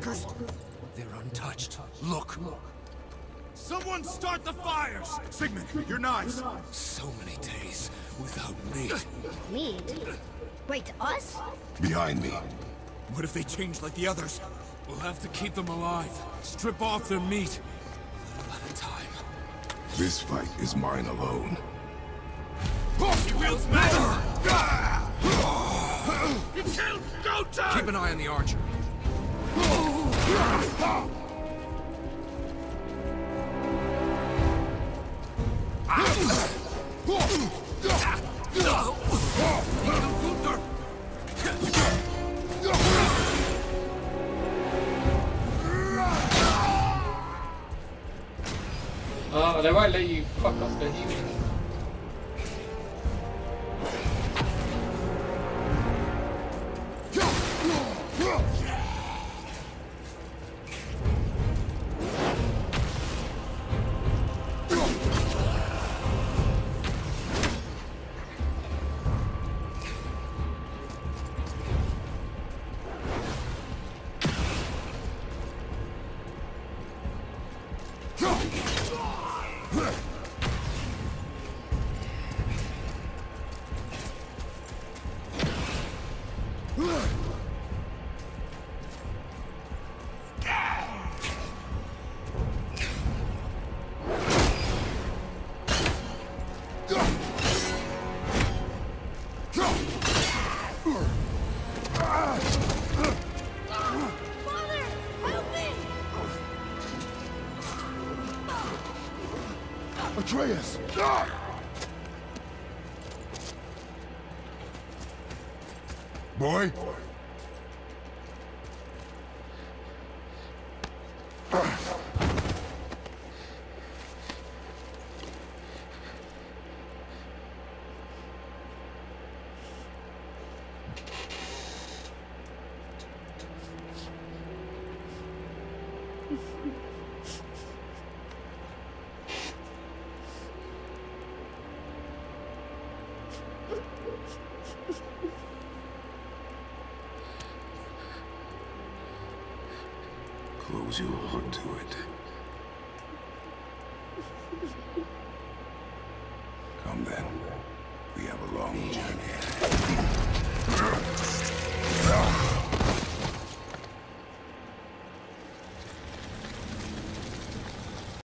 fuckers? They're untouched. Look. Someone start the fires! Sigmund, your knives! So many days without meat. Meat? Wait, us? Behind me. What if they change like the others? We'll have to keep them alive. Strip off their meat. A little at a time. This fight is mine alone. He wields magic! He killed Goten! Keep an eye on the archer. Oh, they won't let you fuck off the human. Atreus! Boy? Close your heart to it. Come then. We have a long journey.